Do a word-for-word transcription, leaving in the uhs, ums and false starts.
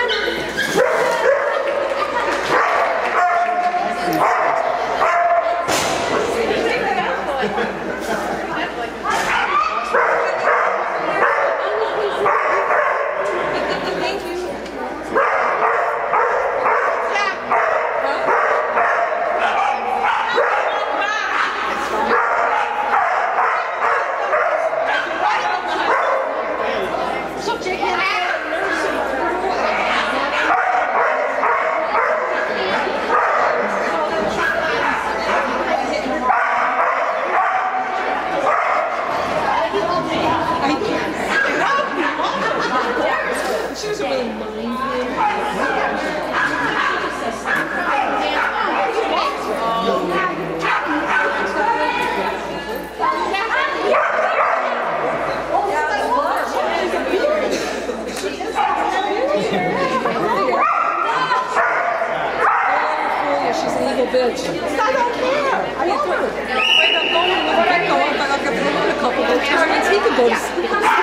Bitch. I don't care. I don't care. I'm going to go. I'm going to go. I'm going to go. He can go to sleep.